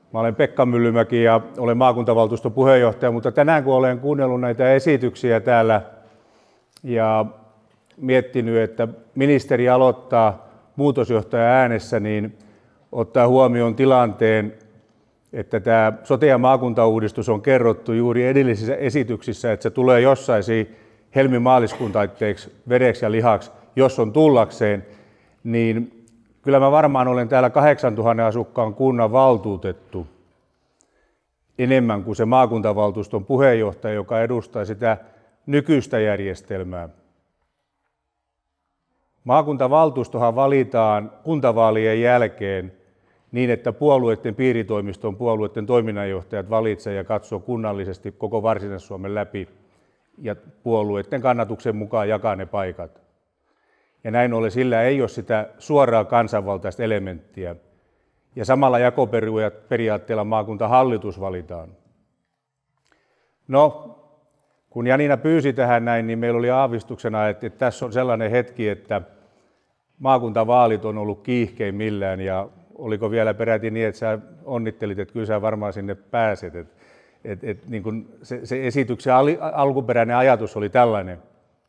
Mä olen Pekka Myllymäki ja olen maakuntavaltuuston puheenjohtaja, mutta tänään kun olen kuunnellut näitä esityksiä täällä ja miettinyt, että ministeri aloittaa muutosjohtaja äänessä, niin ottaa huomioon tilanteen, että tämä sote- ja maakuntauudistus on kerrottu juuri edellisissä esityksissä, että se tulee jossain helmi-maaliskuun taitteeksi vereksi ja lihaksi, jos on tullakseen, niin kyllä mä varmaan olen täällä 8000 asukkaan kunnan valtuutettu enemmän kuin se maakuntavaltuuston puheenjohtaja, joka edustaa sitä nykyistä järjestelmää. Maakuntavaltuustohan valitaan kuntavaalien jälkeen niin, että puolueiden piiritoimiston puolueiden toiminnanjohtajat valitsevat ja katsoo kunnallisesti koko Varsinais-Suomen läpi ja puolueiden kannatuksen mukaan jakaa ne paikat. Ja näin ollen sillä ei ole sitä suoraa kansanvaltaista elementtiä. Ja samalla jakoperiaatteella maakuntahallitus valitaan. No, kun Janina pyysi tähän näin, niin meillä oli aavistuksena, että tässä on sellainen hetki, että maakuntavaalit on ollut kiihkeimmillään ja oliko vielä peräti niin, että sä onnittelit, että kyllä sä varmaan sinne pääset. Niin kun se esityksen alkuperäinen ajatus oli tällainen.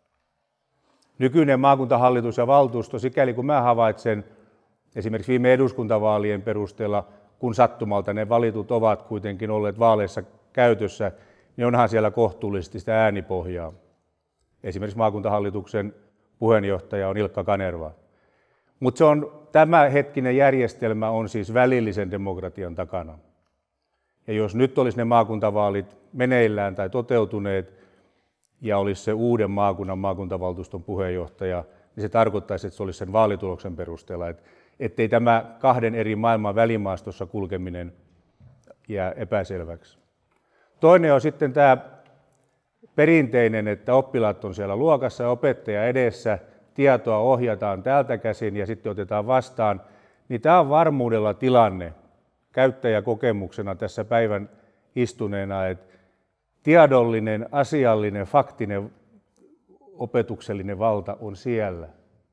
Nykyinen maakuntahallitus ja valtuusto, sikäli kun mä havaitsen esimerkiksi viime eduskuntavaalien perusteella, kun sattumalta ne valitut ovat kuitenkin olleet vaaleissa käytössä, niin onhan siellä kohtuullisesti sitä äänipohjaa. Esimerkiksi maakuntahallituksen puheenjohtaja on Ilkka Kanerva. Mutta tämä hetkinen järjestelmä on siis välillisen demokratian takana. Ja jos nyt olisi ne maakuntavaalit meneillään tai toteutuneet ja olisi se uuden maakunnan maakuntavaltuuston puheenjohtaja, niin se tarkoittaisi, että se olisi sen vaalituloksen perusteella, ettei tämä kahden eri maailman välimaastossa kulkeminen jää epäselväksi. Toinen on sitten tämä perinteinen, että oppilaat on siellä luokassa ja opettaja edessä, tietoa ohjataan täältä käsin ja sitten otetaan vastaan, niin tämä on varmuudella tilanne käyttäjäkokemuksena tässä päivän istuneena, että tiedollinen, asiallinen, faktinen, opetuksellinen valta on siellä.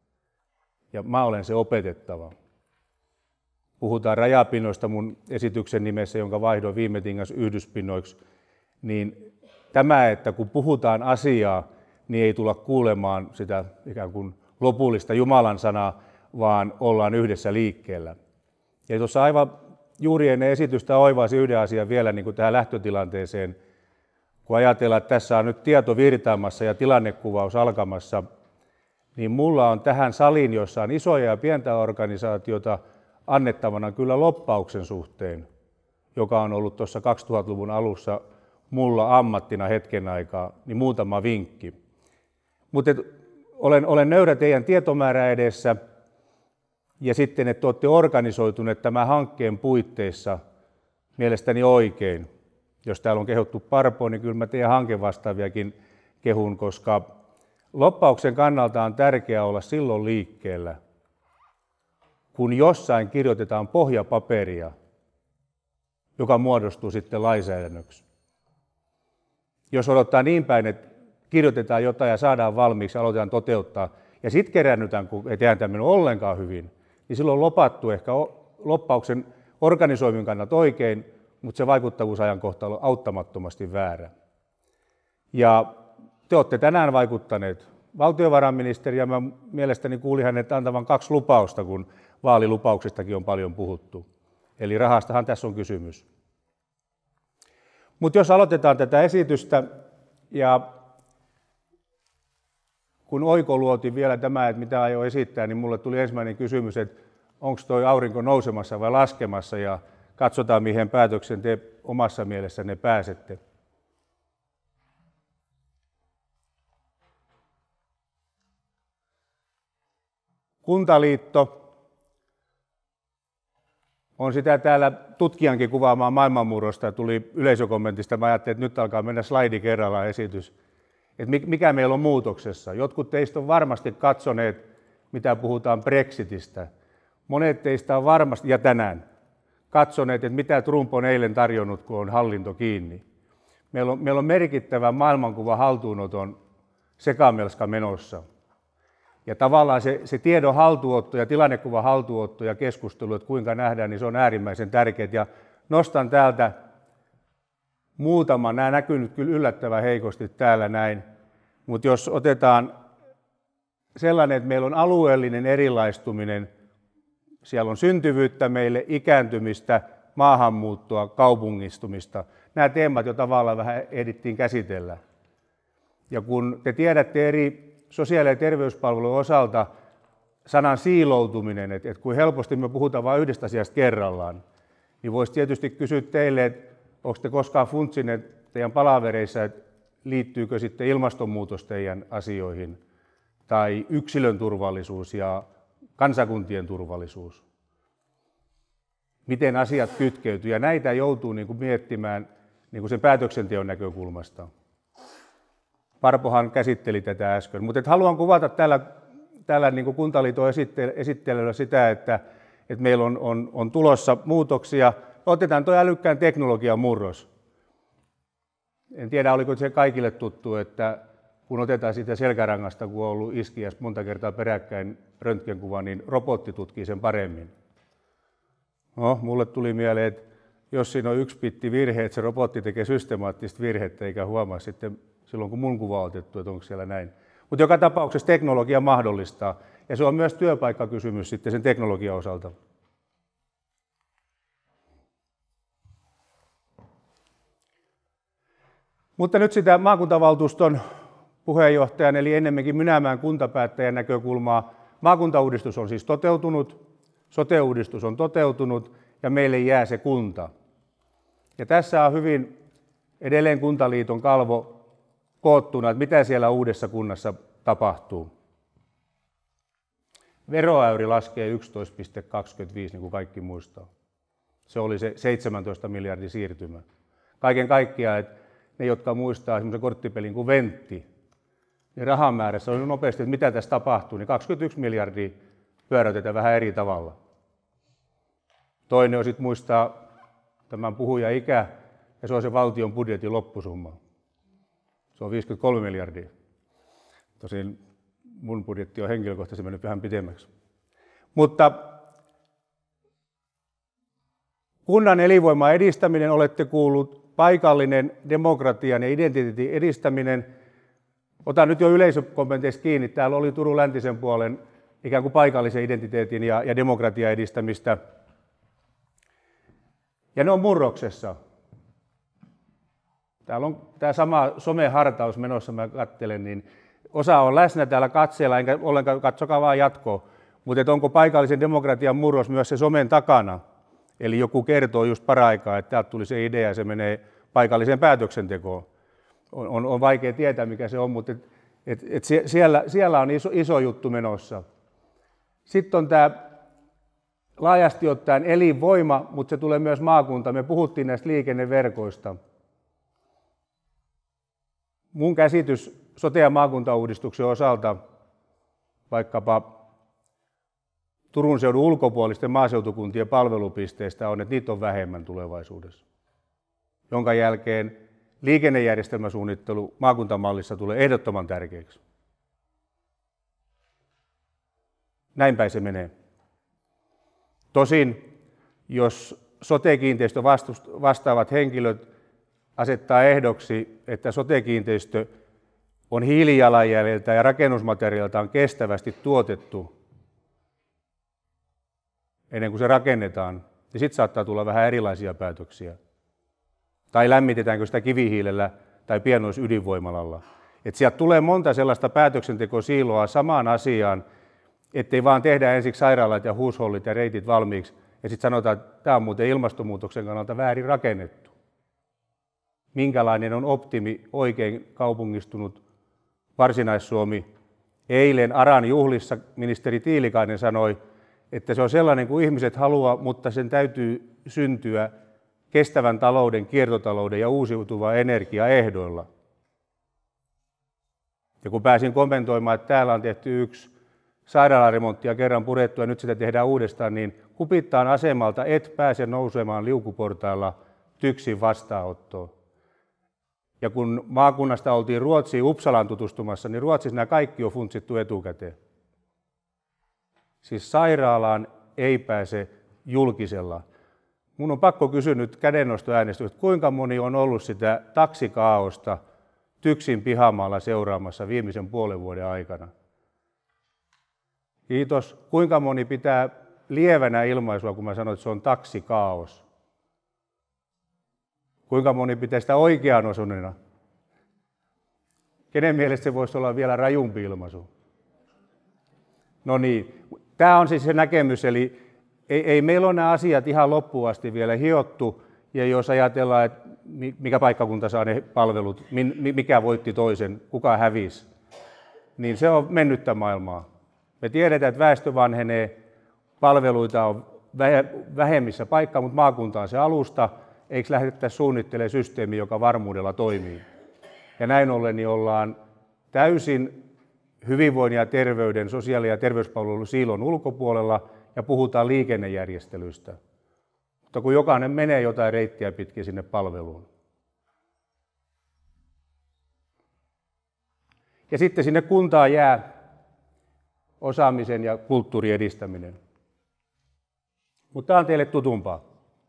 Ja mä olen se opetettava. Puhutaan rajapinnoista mun esityksen nimessä, jonka vaihdoin viime tingas yhdyspinnoiksi, niin tämä, että kun puhutaan asiaa, niin ei tulla kuulemaan sitä ikään kuin lopullista Jumalan sanaa, vaan ollaan yhdessä liikkeellä. Ja tuossa aivan juuri ennen esitystä oivasi yhden asian vielä niin kuin tähän lähtötilanteeseen, kun ajatellaan, että tässä on nyt tieto virtaamassa ja tilannekuvaus alkamassa, niin mulla on tähän saliin, jossa on isoja ja pientä organisaatiota, annettavana kyllä lobbauksen suhteen, joka on ollut tuossa 2000-luvun alussa mulla ammattina hetken aikaa, niin muutama vinkki. Mutta olen nöyrä teidän tietomäärä edessä ja sitten, että olette organisoituneet tämän hankkeen puitteissa mielestäni oikein. Jos täällä on kehuttu Parpoon, niin kyllä mä teidän hankevastaaviakin kehun, koska lobbauksen kannalta on tärkeää olla silloin liikkeellä, kun jossain kirjoitetaan pohjapaperia, joka muodostuu sitten lainsäädännöksi. Jos odottaa niin päin, että kirjoitetaan jotain ja saadaan valmiiksi, aloitetaan toteuttaa, ja sitten kerännytään, kun ei tehdä tämmöinen ollenkaan hyvin, niin silloin on lopattu ehkä lobbauksen organisoimin kannalta oikein, mutta se vaikuttavuusajankohta on auttamattomasti väärä. Ja te olette tänään vaikuttaneet. Valtiovarainministeri, ja mä mielestäni kuulin hänet antavan 2 lupausta, kun vaalilupauksistakin on paljon puhuttu. Eli rahastahan tässä on kysymys. Mutta jos aloitetaan tätä esitystä, ja kun oikoluotiin vielä tämä, että mitä aion esittää, niin mulle tuli ensimmäinen kysymys, että onko tuo aurinko nousemassa vai laskemassa, ja katsotaan, mihin päätöksen te omassa mielessänne pääsette. Kuntaliitto on sitä täällä tutkijankin kuvaamaan maailmanmurrosta. Tuli yleisökommentista, mä ajattelin, että nyt alkaa mennä slaidi kerrallaan esitys. Että mikä meillä on muutoksessa. Jotkut teistä on varmasti katsoneet, mitä puhutaan Brexitistä. Monet teistä on varmasti, ja tänään, katsoneet, että mitä Trump on eilen tarjonnut, kun on hallinto kiinni. Meillä on merkittävä maailmankuva haltuunoton sekamelska menossa. Ja tavallaan se tiedon haltuunotto ja tilannekuvan haltuunotto ja keskustelu, että kuinka nähdään, niin se on äärimmäisen tärkeää. Ja nostan täältä muutaman. Nämä näkyy nyt kyllä yllättävän heikosti täällä näin, mutta jos otetaan sellainen, että meillä on alueellinen erilaistuminen, siellä on syntyvyyttä meille, ikääntymistä, maahanmuuttoa, kaupungistumista. Nämä teemat jo tavallaan vähän ehdittiin käsitellä. Ja kun te tiedätte eri sosiaali- ja terveyspalvelujen osalta sanan siiloutuminen, että kun helposti me puhutaan vain yhdestä asiasta kerrallaan, niin voisi tietysti kysyä teille, että onko te koskaan funtsineet teidän palavereissa, että liittyykö sitten ilmastonmuutos teidän asioihin, tai yksilön turvallisuus ja kansakuntien turvallisuus. Miten asiat kytkeytyy, ja näitä joutuu miettimään sen päätöksenteon näkökulmasta. Parpohan käsitteli tätä äsken, mutta haluan kuvata tällä Kuntaliiton esittelyllä sitä, että meillä on tulossa muutoksia. Otetaan tuo älykkään teknologian murros. En tiedä, oliko se kaikille tuttu, että kun otetaan sitä selkärangasta, kun on ollut iskiäs monta kertaa peräkkäin röntgenkuva, niin robotti tutkii sen paremmin. No, mulle tuli mieleen, että jos siinä on 1 bitti virhe, että se robotti tekee systemaattista virhettä eikä huomaa sitten silloin, kun mun kuva on otettu, että onko siellä näin. Mutta joka tapauksessa teknologia mahdollistaa, ja se on myös työpaikkakysymys sitten sen teknologian osalta. Mutta nyt sitä maakuntavaltuuston puheenjohtajan, eli ennemminkin Mynämäen kuntapäättäjän näkökulmaa. Maakuntauudistus on siis toteutunut, sote-uudistus on toteutunut, ja meille jää se kunta. Ja tässä on hyvin edelleen Kuntaliiton kalvo koottuna, että mitä siellä uudessa kunnassa tapahtuu. Veroäyri laskee 11,25, niin kuin kaikki muistaa. Se oli se 17 miljardin siirtymä. Kaiken kaikkiaan, että ne, jotka muistaa semmoisen korttipelin kuin Ventti, niin rahamäärässä on nopeasti, että mitä tässä tapahtuu, niin 21 miljardia pyöräytetään vähän eri tavalla. Toinen on sitten muistaa tämän puhujan ikä, ja se on se valtion budjetin loppusumma. Se on 53 miljardia. Tosin mun budjetti on henkilökohtaisesti mennyt vähän pidemmäksi. Mutta kunnan elinvoiman edistäminen, olette kuullut, paikallinen demokratian ja identiteetin edistäminen. Otan nyt jo yleisökommenteista kiinni. Täällä oli Turun läntisen puolen ikään kuin paikallisen identiteetin ja demokratian edistämistä. Ja ne on murroksessa. Täällä on tämä sama somehartaus menossa, mä katselen, niin osa on läsnä täällä katseella, enkä ollenkaan katsokaa vaan jatkoa. Mutta onko paikallisen demokratian murros myös se somen takana? Eli joku kertoo just paraikaa, että täältä tuli se idea ja se menee paikalliseen päätöksentekoon. On vaikea tietää, mikä se on, mutta siellä on iso juttu menossa. Sitten on tämä laajasti ottaen elinvoima, mutta se tulee myös maakunta. Me puhuttiin näistä liikenneverkoista. Mun käsitys sote- ja maakuntauudistuksen osalta vaikkapa Turun seudun ulkopuolisten maaseutukuntien palvelupisteistä on, että niitä on vähemmän tulevaisuudessa. Jonka jälkeen liikennejärjestelmäsuunnittelu maakuntamallissa tulee ehdottoman tärkeäksi. Näinpäin se menee. Tosin, jos sote-kiinteistö vastaavat henkilöt asettaa ehdoksi, että sote-kiinteistö on hiilijalanjäljeltä ja rakennusmateriaaliltaan kestävästi tuotettu ennen kuin se rakennetaan, niin sitten saattaa tulla vähän erilaisia päätöksiä. Tai lämmitetäänkö sitä kivihiilellä tai pienoisydinvoimalalla. Että sieltä tulee monta sellaista päätöksentekosiiloa samaan asiaan, ettei vaan tehdä ensiksi sairaalat ja huushollit ja reitit valmiiksi, ja sitten sanotaan, että tämä on muuten ilmastonmuutoksen kannalta väärin rakennettu. Minkälainen on optimi, oikein kaupungistunut Varsinais-Suomi? Eilen ARAn juhlissa ministeri Tiilikainen sanoi, että se on sellainen kuin ihmiset haluaa, mutta sen täytyy syntyä kestävän talouden, kiertotalouden ja uusiutuvan energiaehdoilla. Ja kun pääsin kommentoimaan, että täällä on tehty yksi sairaalaremonttia kerran purettu ja nyt sitä tehdään uudestaan, niin Kupittaan asemalta et pääse nousemaan liukuportailla TYKSin vastaanottoon. Ja kun maakunnasta oltiin Ruotsiin Uppsalaan tutustumassa, niin Ruotsissa nämä kaikki on funtsittu etukäteen. Siis sairaalaan ei pääse julkisella. Mun on pakko kysyä nyt kädennostoäänestystä, kuinka moni on ollut sitä taksikaaosta TYKSin pihamaalla seuraamassa viimeisen puolen vuoden aikana? Kiitos. Kuinka moni pitää lievänä ilmaisua, kun mä sanoin, että se on taksikaaos? Kuinka moni pitää sitä oikean osuneena? Kenen mielestä se voisi olla vielä rajumpi ilmaisu? No niin, tämä on siis se näkemys, eli ei meillä ole nämä asiat ihan loppuun asti vielä hiottu, ja jos ajatellaan, että mikä paikkakunta saa ne palvelut, mikä voitti toisen, kuka hävisi, niin se on mennyttä maailmaa. Me tiedetään, että väestö vanhenee, palveluita on vähemmissä paikkaa, mutta maakunta on se alusta, eikö lähdettäisi suunnittelemaan systeemi, joka varmuudella toimii. Ja näin ollen niin ollaan täysin hyvinvoinnin ja terveyden, sosiaali- ja terveyspalvelun siilon ulkopuolella ja puhutaan liikennejärjestelystä. Mutta kun jokainen menee jotain reittiä pitkin sinne palveluun. Ja sitten sinne kuntaan jää osaamisen ja kulttuurin edistäminen. Mutta tämä on teille tutumpaa.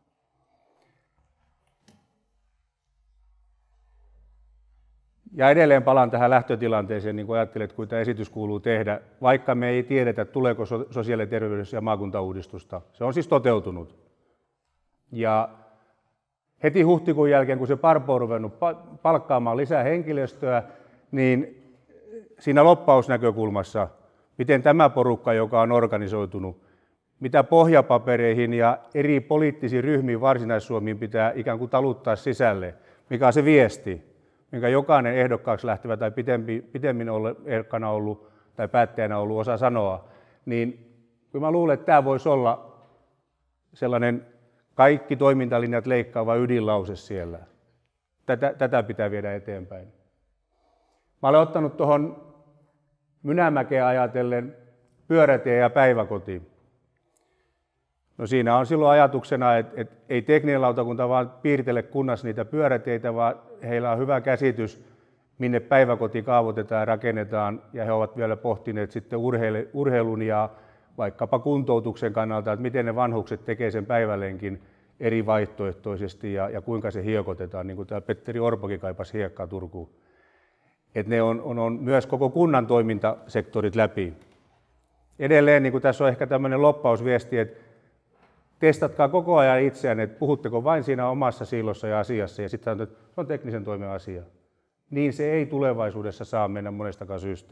Ja edelleen palaan tähän lähtötilanteeseen, niin kuin ajattelin, että kuinka tämä esitys kuuluu tehdä, vaikka me ei tiedetä, tuleeko sosiaali- ja terveys- ja maakuntauudistusta. Se on siis toteutunut. Ja heti huhtikuun jälkeen, kun se Parpo on ruvennut palkkaamaan lisää henkilöstöä, niin siinä lobbausnäkökulmassa, miten tämä porukka, joka on organisoitunut, mitä pohjapapereihin ja eri poliittisiin ryhmiin Varsinais-Suomiin pitää ikään kuin taluttaa sisälle, mikä on se viesti, minkä jokainen ehdokkaaksi lähtevä tai pitemmin ehdokkana ollut tai päättäjänä ollut osaa sanoa, niin kyllä mä luulen, että tämä voisi olla sellainen kaikki toimintalinjat leikkaava ydinlause siellä. Tätä pitää viedä eteenpäin. Mä olen ottanut tuohon Mynämäkeä ajatellen pyörätie ja päiväkoti. No siinä on silloin ajatuksena, että ei tekninen lautakunta vaan piirtele kunnassa niitä pyöräteitä, vaan heillä on hyvä käsitys, minne päiväkoti kaavoitetaan ja rakennetaan, ja he ovat vielä pohtineet sitten urheilun ja vaikkapa kuntoutuksen kannalta, että miten ne vanhukset tekee sen päivälenkin eri vaihtoehtoisesti ja kuinka se hiekotetaan, niin kuin tämä Petteri Orpokin kaipasi hiekkaa Turkuun. Että ne on myös koko kunnan toimintasektorit läpi. Edelleen, niin kuin tässä on ehkä tämmöinen loppausviesti, että testatkaa koko ajan itseään, että puhutteko vain siinä omassa siilossa ja asiassa, ja sitten sanotaan, että se on teknisen toimen asia. Niin se ei tulevaisuudessa saa mennä monestakaan syystä.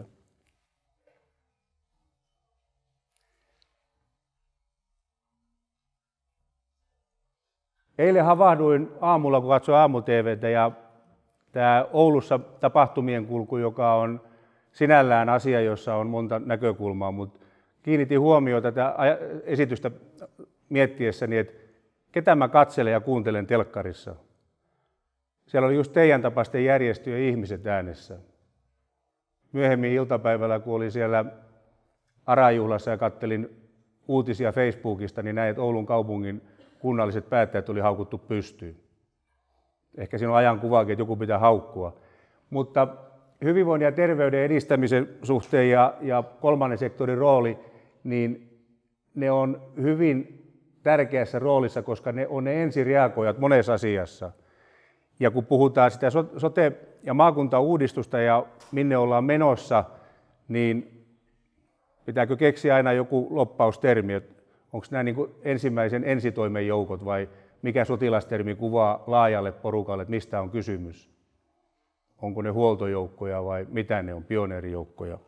Eilen havahduin aamulla, kun katsoin aamu-tv:tä, ja tämä Oulussa tapahtumien kulku, joka on sinällään asia, jossa on monta näkökulmaa, mutta kiinnitin huomiota tätä esitystä miettiessäni, että ketä mä katselen ja kuuntelen telkkarissa. Siellä oli just teidän tapaisten järjestöjen ihmiset äänessä. Myöhemmin iltapäivällä, kun olin siellä ARA-juhlassa ja kattelin uutisia Facebookista, niin näin, että Oulun kaupungin kunnalliset päättäjät oli haukuttu pystyyn. Ehkä siinä on ajankuvaakin, että joku pitää haukkua. Mutta hyvinvoinnin ja terveyden edistämisen suhteen ja kolmannen sektorin rooli, niin ne on hyvin tärkeässä roolissa, koska ne on ne ensireagoijat monessa asiassa. Ja kun puhutaan sitä sote- ja maakuntauudistusta ja minne ollaan menossa, niin pitääkö keksiä aina joku loppaustermi, että onko nämä niin kuin ensimmäisen ensitoimen joukot vai mikä sotilastermi kuvaa laajalle porukalle, että mistä on kysymys? Onko ne huoltojoukkoja vai mitä ne on, pioneerijoukkoja?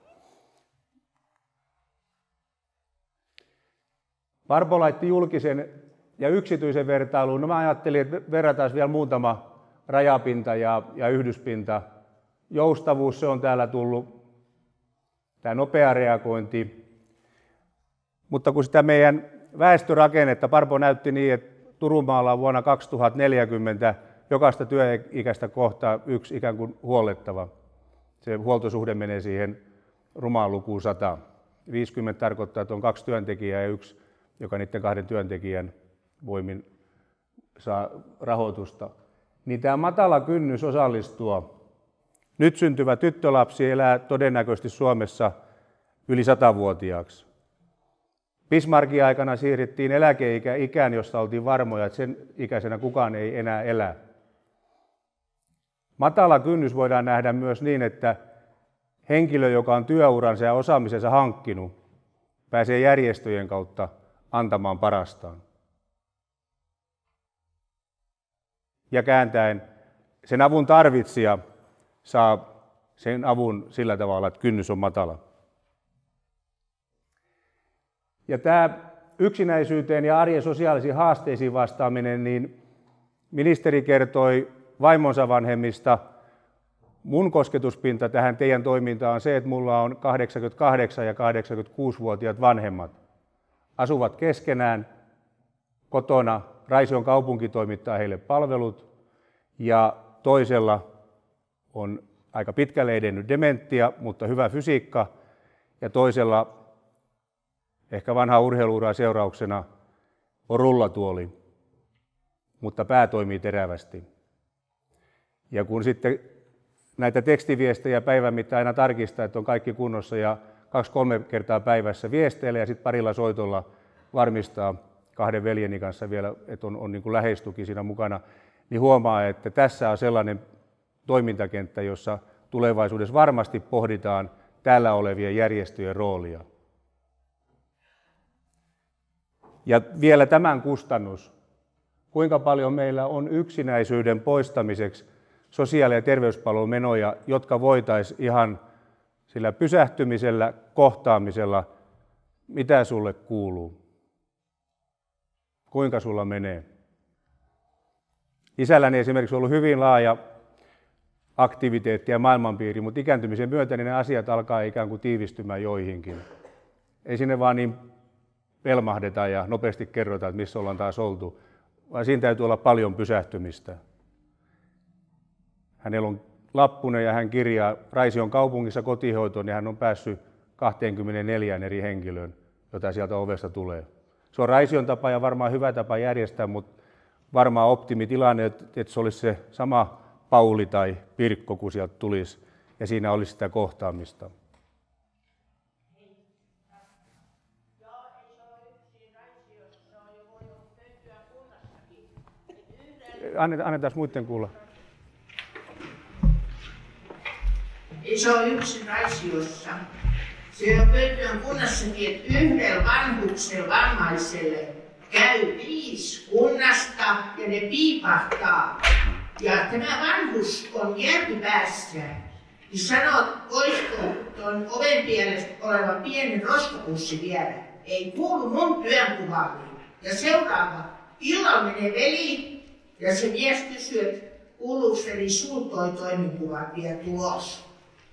Parpo laitti julkisen ja yksityisen vertailuun. No mä ajattelin, että verrataan vielä muutama rajapinta ja yhdyspinta. Joustavuus, se on täällä tullut, tämä nopea reagointi. Mutta kun sitä meidän väestörakennetta, Parpo näytti niin, että Turunmaalla on vuonna 2040 jokaista työikäistä kohtaa yksi ikään kuin huollettava. Se huoltosuhde menee siihen rumaan lukuun 100. 50 tarkoittaa, että on 2 työntekijää ja yksi, joka niiden 2 työntekijän voimin saa rahoitusta. Niin tämä matala kynnys osallistua. Nyt syntyvä tyttölapsi elää todennäköisesti Suomessa yli 100-vuotiaaksi. Bismarckin aikana siirrettiin eläkeikä ikään, josta oltiin varmoja, että sen ikäisenä kukaan ei enää elä. Matala kynnys voidaan nähdä myös niin, että henkilö, joka on työuransa ja osaamisensa hankkinut, pääsee järjestöjen kautta antamaan parastaan. Ja kääntäen sen avun tarvitsija saa sen avun sillä tavalla, että kynnys on matala. Ja tämä yksinäisyyteen ja arjen sosiaalisiin haasteisiin vastaaminen, niin ministeri kertoi vaimonsa vanhemmista. Mun kosketuspinta tähän teidän toimintaan on se, että mulla on 88- ja 86-vuotiaat vanhemmat. Asuvat keskenään kotona. Raision kaupunki toimittaa heille palvelut ja toisella on aika pitkälle edennyt dementia, mutta hyvä fysiikka ja toisella ehkä vanha urheiluuraa seurauksena on rullatuoli, mutta pää toimii terävästi. Ja kun sitten näitä tekstiviestejä päivän mittaan aina tarkistaa, että on kaikki kunnossa ja 2-3 kertaa päivässä viesteillä ja sitten parilla soitolla varmistaa 2 veljeni kanssa vielä, että on niin kuin läheistuki siinä mukana, niin huomaa, että tässä on sellainen toimintakenttä, jossa tulevaisuudessa varmasti pohditaan täällä olevien järjestöjen roolia. Ja vielä tämän kustannus. Kuinka paljon meillä on yksinäisyyden poistamiseksi sosiaali- ja terveyspalvelumenoja, jotka voitaisiin ihan sillä pysähtymisellä, kohtaamisella, mitä sulle kuuluu, kuinka sulla menee. Isälläni esimerkiksi on ollut hyvin laaja aktiviteetti ja maailmanpiiri, mutta ikääntymisen myötä ne asiat alkaa ikään kuin tiivistymään joihinkin. Ei sinne vaan niin pelmahdeta ja nopeasti kerrota, että missä ollaan taas oltu, vaan siinä täytyy olla paljon pysähtymistä. Hänellä on lappunen ja hän kirjaa Raision kaupungissa kotihoitoon, niin hän on päässyt 24 eri henkilöön, jota sieltä ovesta tulee. Se on Raision tapa ja varmaan hyvä tapa järjestää, mutta varmaan optimitilanne, että se olisi se sama Pauli tai Pirkko, kun sieltä tulisi ja siinä olisi sitä kohtaamista. Annetaan muiden kuulla. Ei se ole yksin Raisiossa. Se on Pöytyön kunnassakin, että yhdellä vanhuksella vammaiselle käy 5 kunnasta ja ne piipahtaa. Ja tämä vanhus on järkipäässä. Niin sanoo, voisiko tuon oven pielestä oleva pieni roskapussi vielä. Ei kuulu mun työnkuvalle. Ja seuraava illalla menee veli ja se mies kysyy, että kuuluuko veli sul toi toimikuva vielä tulos.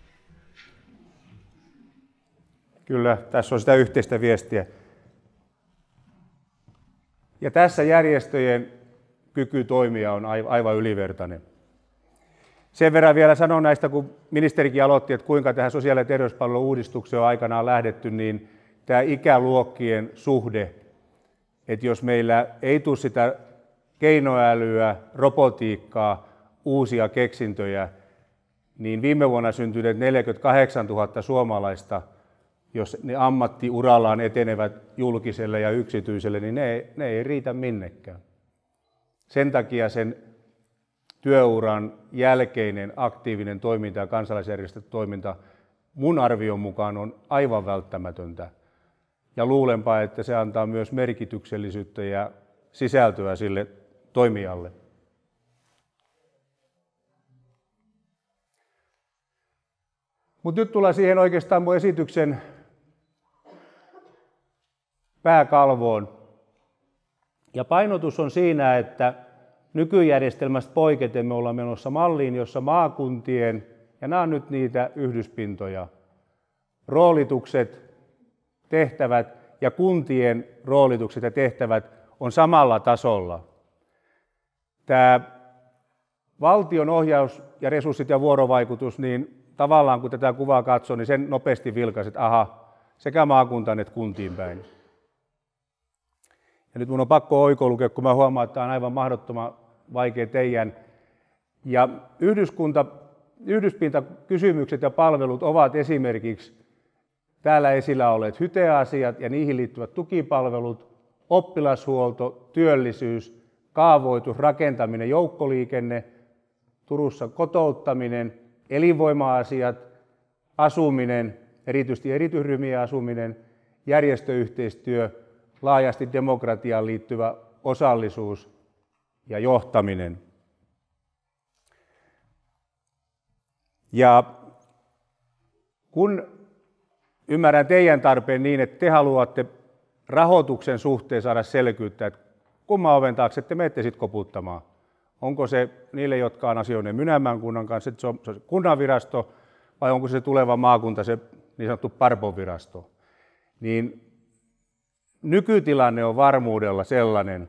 Kyllä, tässä on sitä yhteistä viestiä. Ja tässä järjestöjen kyky toimia on aivan ylivertainen. Sen verran vielä sanon näistä, kun ministerikin aloitti, että kuinka tähän sosiaali- ja terveyspalvelu-uudistukseen on aikanaan lähdetty, niin tämä ikäluokkien suhde, että jos meillä ei tule sitä keinoälyä, robotiikkaa, uusia keksintöjä, niin viime vuonna syntyneet 48 000 suomalaista, jos ne ammattiurallaan etenevät julkiselle ja yksityiselle, niin ne ei riitä minnekään. Sen takia sen työuran jälkeinen aktiivinen toiminta ja kansalaisjärjestötoiminta mun arvion mukaan on aivan välttämätöntä. Ja luulenpa, että se antaa myös merkityksellisyyttä ja sisältöä sille toimijalle. Mutta nyt tullaan siihen oikeastaan mun esityksen pääkalvoon. Ja painotus on siinä, että nykyjärjestelmästä poiketen me ollaan menossa malliin, jossa maakuntien, ja nämä on nyt niitä yhdyspintoja, roolitukset, tehtävät ja kuntien roolitukset ja tehtävät on samalla tasolla. Tämä valtion ohjaus ja resurssit ja vuorovaikutus, niin tavallaan kun tätä kuvaa katsoo, niin sen nopeasti vilkaisi, että aha, sekä maakuntaan että kuntiin päin. Ja nyt mun on pakko oikoulukea, kun mä huomaan, että tämä on aivan mahdottoman vaikea teidän. Ja yhdyspintakysymykset ja palvelut ovat esimerkiksi täällä esillä olleet hyteasiat ja niihin liittyvät tukipalvelut, oppilashuolto, työllisyys, kaavoitus, rakentaminen, joukkoliikenne, Turussa kotouttaminen, elinvoima-asiat, asuminen, erityisesti erityisryhmien asuminen, järjestöyhteistyö, laajasti demokratiaan liittyvä osallisuus ja johtaminen. Ja kun ymmärrän teidän tarpeen niin, että te haluatte rahoituksen suhteen saada selkyyttä, että kumman oven taakse te menette sitten koputtamaan. Onko se niille, jotka on asioineen Mynämäen kunnan kanssa, että se on kunnanvirasto, vai onko se tuleva maakunta, se niin sanottu Parpo-virasto? Niin nykytilanne on varmuudella sellainen,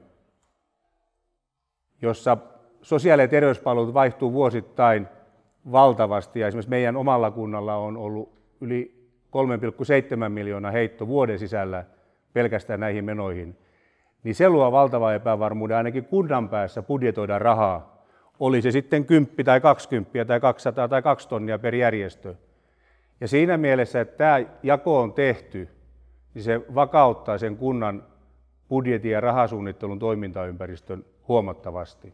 jossa sosiaali- ja terveyspalvelut vaihtuu vuosittain valtavasti, ja esimerkiksi meidän omalla kunnalla on ollut yli 3,7 miljoonaa heitto vuoden sisällä pelkästään näihin menoihin, niin se luo valtavaa epävarmuuden ainakin kunnan päässä budjetoida rahaa. Oli se sitten 10 tai 20 tai 200 tai 2 tonnia per järjestö. Ja siinä mielessä, että tämä jako on tehty, niin se vakauttaa sen kunnan budjetin ja rahasuunnittelun toimintaympäristön huomattavasti.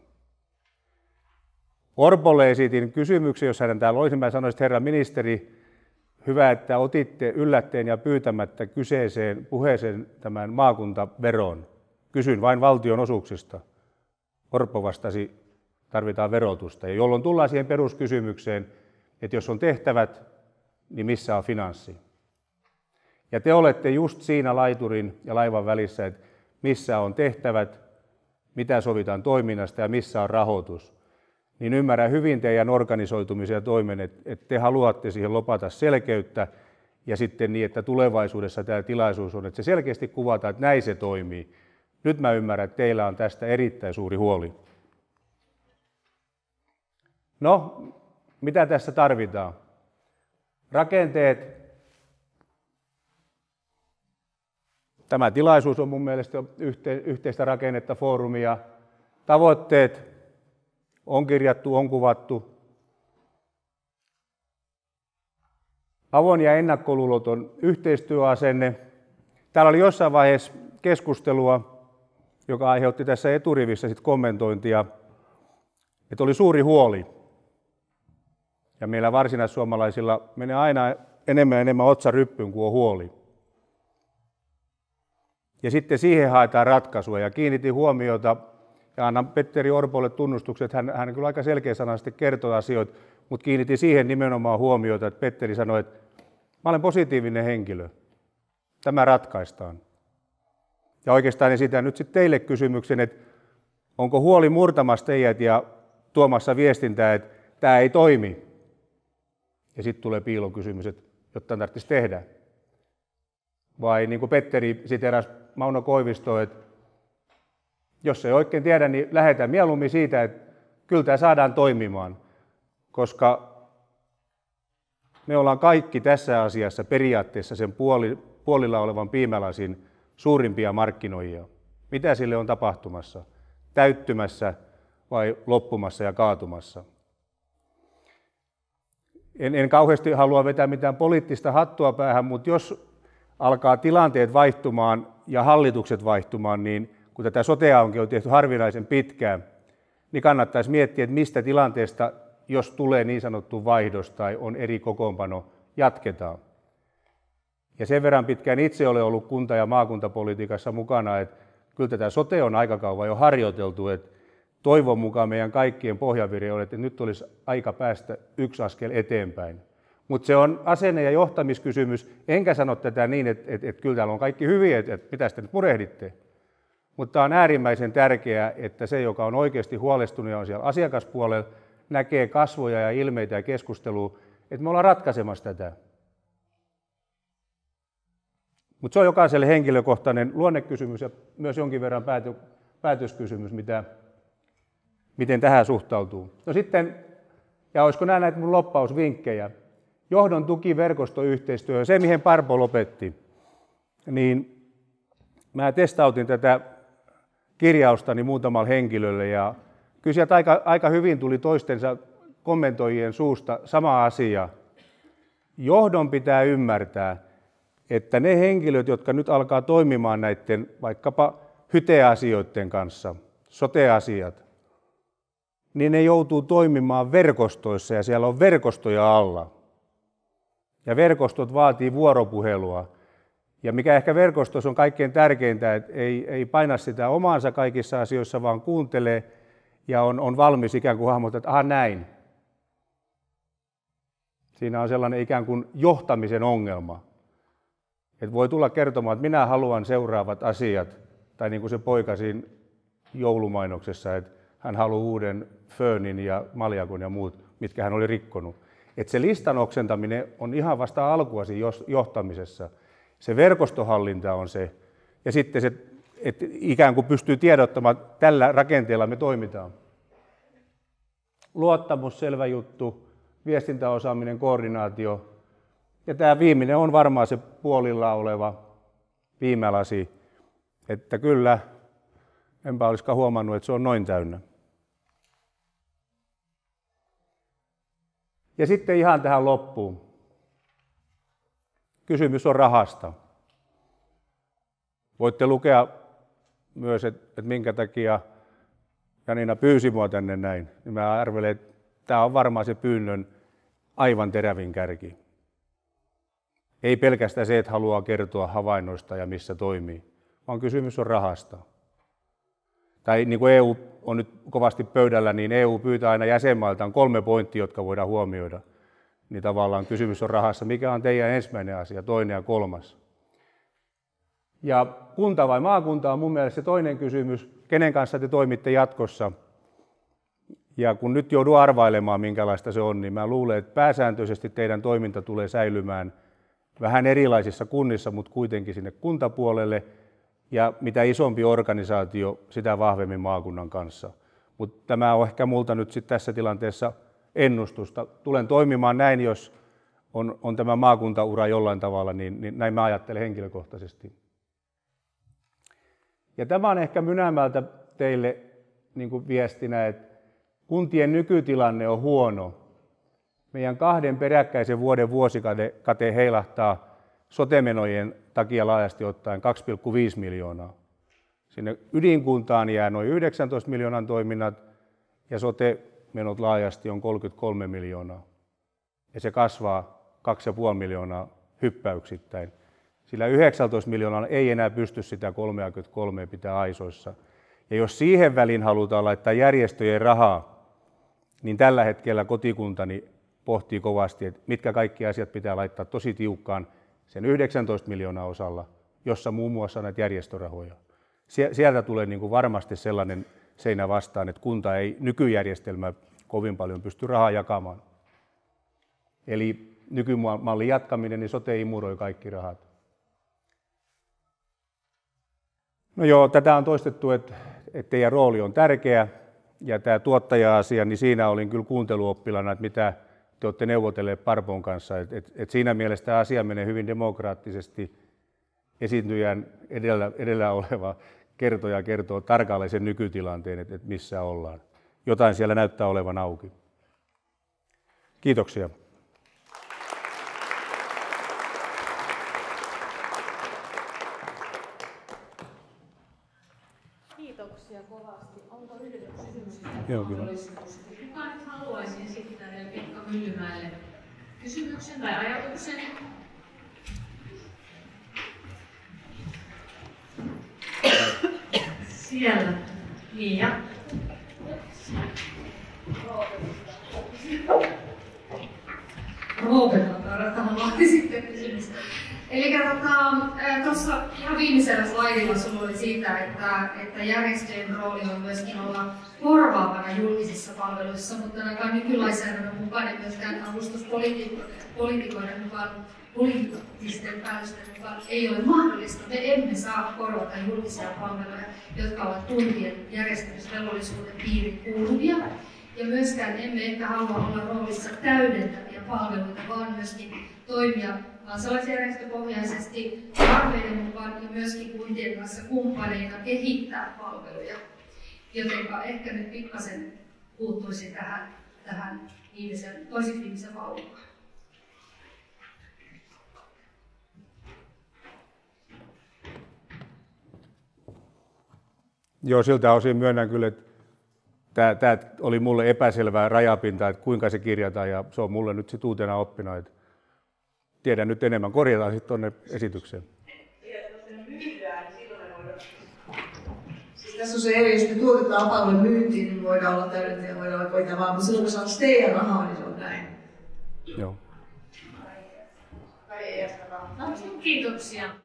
Orpolle esitin kysymyksen, jos hän täällä olisi. Mä sanoisin, että herra ministeri, hyvä, että otitte yllätteen ja pyytämättä kyseiseen puheeseen tämän maakuntaveron. Kysyn vain valtionosuuksista. Orpo vastasi, tarvitaan verotusta, ja jolloin tullaan siihen peruskysymykseen, että jos on tehtävät, niin missä on finanssi? Ja te olette just siinä laiturin ja laivan välissä, että missä on tehtävät, mitä sovitaan toiminnasta ja missä on rahoitus. Niin ymmärrän hyvin teidän organisoitumisen ja toimen, että te haluatte siihen lopata selkeyttä ja sitten niin, että tulevaisuudessa tämä tilaisuus on, että se selkeästi kuvataan, että näin se toimii. Nyt mä ymmärrän, että teillä on tästä erittäin suuri huoli. No, mitä tässä tarvitaan? Rakenteet. Tämä tilaisuus on mun mielestä yhteistä rakennetta, foorumia. Tavoitteet on kirjattu, on kuvattu. Avoin ja ennakkoluuloton yhteistyöasenne. Täällä oli jossain vaiheessa keskustelua, joka aiheutti tässä eturivissä sit kommentointia, että oli suuri huoli. Ja meillä varsinaissuomalaisilla menee aina enemmän ja enemmän otsa ryppyyn kuin on huoli. Ja sitten siihen haetaan ratkaisua ja kiinnitin huomiota ja annan Petteri Orpolle tunnustukset, hän kyllä aika selkeäsanaisesti kertoi asioita, mutta kiinnitin siihen nimenomaan huomiota, että Petteri sanoi, että mä olen positiivinen henkilö, tämä ratkaistaan. Ja oikeastaan esitän nyt sitten teille kysymyksen, että onko huoli murtamassa teidät ja tuomassa viestintää, että tämä ei toimi. Ja sitten tulee piilokysymys, että jotta tarvitsisi tehdä. Vai niin kuin Petteri siteerasi Mauno Koivistoa, että jos ei oikein tiedä, niin lähdetään mieluummin siitä, että kyllä tämä saadaan toimimaan. Koska me ollaan kaikki tässä asiassa periaatteessa sen puolilla olevan piimälasin suurimpia markkinoijia. Mitä sille on tapahtumassa? Täyttymässä vai loppumassa ja kaatumassa? En kauheasti halua vetää mitään poliittista hattua päähän, mutta jos alkaa tilanteet vaihtumaan ja hallitukset vaihtumaan, niin kun tätä sotea on tehty harvinaisen pitkään, niin kannattaisi miettiä, että mistä tilanteesta, jos tulee niin sanottu vaihdos tai on eri kokoonpano, jatketaan. Ja sen verran pitkään itse olen ollut kunta- ja maakuntapolitiikassa mukana, että kyllä tätä sote on aika kauan jo harjoiteltu, että toivon mukaan meidän kaikkien pohjavire on, että nyt olisi aika päästä yksi askel eteenpäin. Mutta se on asenne- ja johtamiskysymys, enkä sano tätä niin, että kyllä täällä on kaikki hyviä, että mitä te nyt murehditte. Mutta on äärimmäisen tärkeää, että se, joka on oikeasti huolestunut ja on siellä asiakaspuolella, näkee kasvoja ja ilmeitä ja keskustelua, että me ollaan ratkaisemassa tätä. Mutta se on jokaiselle henkilökohtainen luonnekysymys ja myös jonkin verran päätöskysymys, miten tähän suhtautuu. No sitten, ja olisiko nämä näitä mun loppausvinkkejä, johdon tuki, verkostoyhteistyö, se mihin Parpo lopetti, niin mä testautin tätä kirjaustani muutamalla henkilölle ja kyllä sieltä aika hyvin tuli toistensa kommentoijien suusta sama asia. Johdon pitää ymmärtää, että ne henkilöt, jotka nyt alkaa toimimaan näiden vaikkapa hyte-asioiden kanssa, sote-asiat, niin ne joutuu toimimaan verkostoissa ja siellä on verkostoja alla. Ja verkostot vaatii vuoropuhelua. Ja mikä ehkä verkostossa on kaikkein tärkeintä, että ei paina sitä omaansa kaikissa asioissa, vaan kuuntelee ja on valmis ikään kuin hahmottaa, että aha näin. Siinä on sellainen ikään kuin johtamisen ongelma. Että voi tulla kertomaan, että minä haluan seuraavat asiat, tai niin kuin se poika siinä joulumainoksessa, että hän haluaa uuden föönin ja maljakon ja muut, mitkä hän oli rikkonut. Että se listan oksentaminen on ihan vasta alkua siinä johtamisessa. Se verkostohallinta on se, ja sitten se, että ikään kuin pystyy tiedottamaan, että tällä rakenteella me toimitaan. Luottamus, selvä juttu, viestintäosaaminen, koordinaatio. Ja tämä viimeinen on varmaan se puolilla oleva viimälasi, että kyllä, enpä olisikaan huomannut, että se on noin täynnä. Ja sitten ihan tähän loppuun. Kysymys on rahasta. Voitte lukea myös, että minkä takia Janina pyysi mua tänne näin. Mä arvelen, että tämä on varmaan se pyynnön aivan terävin kärki. Ei pelkästään se, että haluaa kertoa havainnoista ja missä toimii, vaan kysymys on rahasta. Tai niin kuin EU on nyt kovasti pöydällä, niin EU pyytää aina jäsenmailtaan 3 pointtia, jotka voidaan huomioida. Niin tavallaan kysymys on rahassa. Mikä on teidän ensimmäinen asia, toinen ja kolmas? Ja kunta vai maakunta on mun mielestä se toinen kysymys. Kenen kanssa te toimitte jatkossa? Ja kun nyt joudun arvailemaan, minkälaista se on, niin mä luulen, että pääsääntöisesti teidän toiminta tulee säilymään vähän erilaisissa kunnissa, mutta kuitenkin sinne kuntapuolelle. Ja mitä isompi organisaatio, sitä vahvemmin maakunnan kanssa. Mutta tämä on ehkä multa nyt sit tässä tilanteessa ennustusta. Tulen toimimaan näin, jos on tämä maakuntaura jollain tavalla, niin näin mä ajattelen henkilökohtaisesti. Ja tämä on ehkä Mynämäeltä teille niin kuin viestinä, että kuntien nykytilanne on huono. Meidän 2 peräkkäisen vuoden vuosikate heilahtaa sote-menojen takia laajasti ottaen 2,5 miljoonaa. Sinne ydinkuntaan jää noin 19 miljoonan toiminnat ja sote-menot laajasti on 33 miljoonaa. Ja se kasvaa 2,5 miljoonaa hyppäyksittäin. Sillä 19 miljoonaa ei enää pysty sitä 33 pitää aisoissa. Ja jos siihen väliin halutaan laittaa järjestöjen rahaa, niin tällä hetkellä kotikuntani pohtii kovasti, että mitkä kaikki asiat pitää laittaa tosi tiukkaan sen 19 miljoonaa osalla, jossa muun muassa näitä järjestörahoja. Sieltä tulee niin kuin varmasti sellainen seinä vastaan, että kunta ei nykyjärjestelmä kovin paljon pysty rahaa jakamaan. Eli nykymallin jatkaminen, niin sote imuroi kaikki rahat. No joo, tätä on toistettu, että teidän rooli on tärkeä. Ja tämä tuottaja-asia, niin siinä olin kyllä kuunteluoppilana, että mitä te olette neuvotelleet Parpon kanssa. Et siinä mielessä tämä asia menee hyvin demokraattisesti. Esiintyjän edellä oleva kertoja kertoo tarkalleen sen nykytilanteen, että missä ollaan. Jotain siellä näyttää olevan auki. Kiitoksia. Kiitoksia kovasti. Onko yhdellä kysymystä? Joo, kyllä. Kuka nyt haluaisi esittää Pekka Myllymäelle kysymyksen tai ajatuksen? Siellä. Mia. Roopekalta haluaisi sitten kysymys. Eli tuossa ihan viimeisellä slaidilla sinulla oli siitä, että järjestöjen rooli on myöskin olla korvaavana julkisissa palveluissa, mutta ainakaan nykylainsäädännön mukaan ja myöskään avustuspoliitikoiden mukaan, poliittisten päätösten mukaan ei ole mahdollista. Me emme saa korvata julkisia palveluja, jotka ovat tuntien järjestämisvelvollisuuden piiriin kuuluvia. Ja myöskään emme ehkä halua olla roolissa täydentäviä palveluita, vaan myöskin toimia kansalaisjärjestöpohjaisesti tarpeiden mukaan ja myöskin kuntien kanssa kumppaneina kehittää palveluja. Jotenka ehkä nyt pikkasen puuttuisin tähän toiseksi viimeisen valvomaan. Joo, siltä osin myönnän kyllä, että tämä oli mulle epäselvää rajapinta, että kuinka se kirjataan, ja se on mulle nyt sit uutena oppina, että tiedän nyt enemmän, korjataan sitten tuonne esitykseen. Siis tässä on se eri, jos me tuotetaan palveluja myyntiin, niin voidaan olla täydentäjä, voidaan olla koita vaan, mutta silloin kun saa teidän rahaa, niin se on näin. Joo. Kiitoksia.